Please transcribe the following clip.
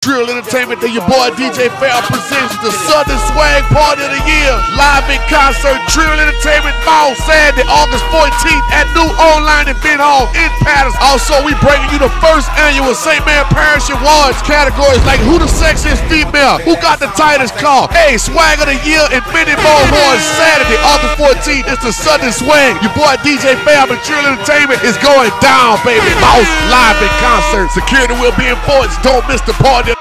Trill Entertainment, that your boy DJ Fab presents the Southern Swag Party of the Year. Live in concert, Trill Entertainment Mall, Saturday, August 14th at New Online Event Hall in Patterson. Also, we bringing you the first annual St. Mary Parish Awards categories like who the sexiest female, who got the tightest car, hey, Swag of the Year, and many more awards. Saturday, August 14th, it's the Southern Swag. Your boy DJ Fab and Trill Entertainment is going down, baby. Mouse live in concert. Security will be enforced. Don't miss the party.